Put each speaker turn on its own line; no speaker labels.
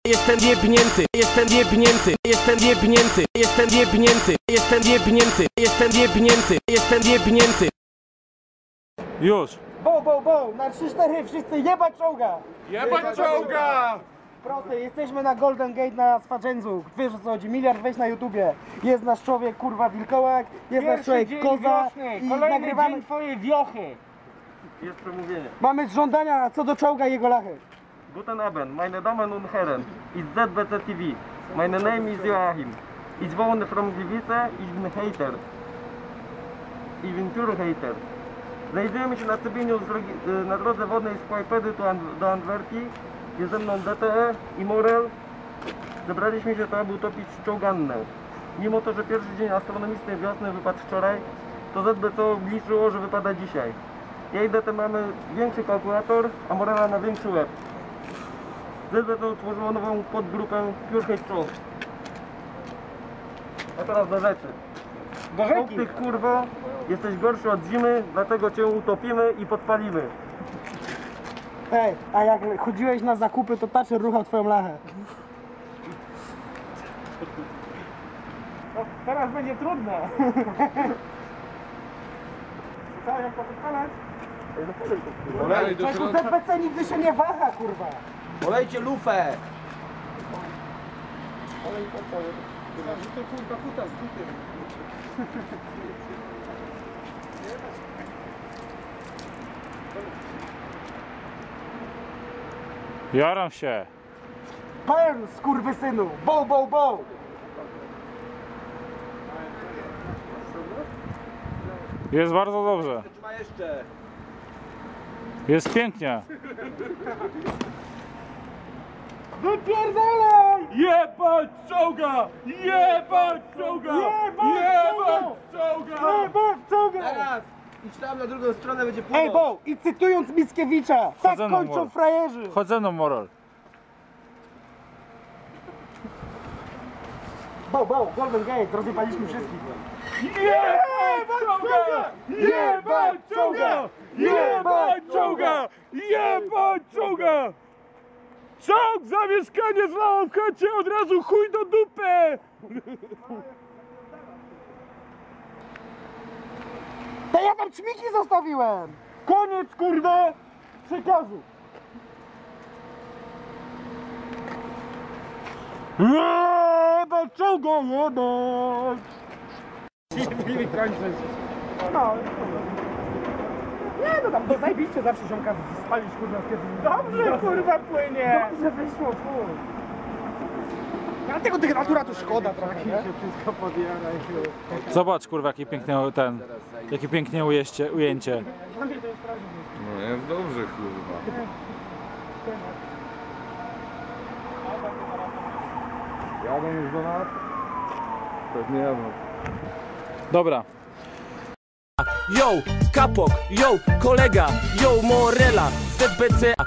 jestem jebnięty, jestem jebnięty, jestem jebnięty, jestem jebnięty, jestem jebnięty, jestem jebnięty, jestem jebnięty.
Już.
Bo, na 3-4 wszyscy jebać czołga!
Jebać czołga!
Proste, jesteśmy na Golden Gate na Swadżędzu. Wiesz o co chodzi, miliard weź na YouTubie. Jest nasz człowiek, kurwa, wilkołak, jest nasz człowiek koza i nagrywamy
twoje wiochy.
Jest przemówienie.
Mamy żądania co do czołga i jego lachy.
Guten Abend, meine Damen und Herren, ist ZBC TV. Mein name is Joachim. Ich wohne from Gliwice, ich bin hater. Ich bin pure hater. Znajdujemy się na Cybieniu na drodze wodnej z Kłajpedy do Antwerpii. Jest ze mną DTE i Morel. Zebraliśmy się tu, aby utopić czołgannę. Mimo to, że pierwszy dzień astronomicznej wiosny wypadł wczoraj, to ZBC obliczyło, że wypada dzisiaj. Ja i DT mamy większy kalkulator, a Morela ma większy łeb. ZBC utworzyło nową podgrupę Pure Hate Troll. A teraz do rzeczy.
Do rzeki!
Ty kurwo, jesteś gorszy od zimy, dlatego cię utopimy i podpalimy.
Ej, a jak chodziłeś na zakupy, to Thatcher ruchał twoją lachę. No, teraz będzie trudne. Co, jak to podpalać? Człowieku, ZBC nigdy się nie waha, kurwa.
Olejcie lufę!
To kurwa kuta z dupy.
Jaram się.
Pełn, skurwysynu! Bo!
Jest bardzo dobrze.
Trzyma jeszcze!
Jest pięknie.
Wypierdalaj!
Jebać czołga! Jebać czołga! Jebać czołga!
Jebać czołga!
Teraz! Idź tam na drugą stronę, będzie północ.
Ej, bo! I cytując Mickiewicza, tak
Chodzę na
kończą
mol.
frajerzy!
Chodź ze mną, Moral.
Bo, Golden Gate, rozjebaliśmy wszystkich.
Jebać czołga! Jebać czołga! Jebać czołga! Jebać czołga! Czołg za mieszkanie zlało w chacie, od razu chuj do dupy!
To ja tam ćmiki zostawiłem! Koniec, kurwa, przekazu! Jebać czołga, jebać! No, nie no tam, to zajebiście zawsze ziomka spalić, kurwa, kiedy... Dobrze, kurwa, płynie! Dobrze wyszło, fuj! Dlatego tych natura tu szkoda trochę, nie? Wszystko podjara i...
Zobacz, kurwa, jakie pięknie ujęcie.
No jest dobrze, kurwa.
Jadą już do nas? Pewnie jadą.
Dobra.
Yo, Kapok, yo, kolega, yo, Morela, ZBC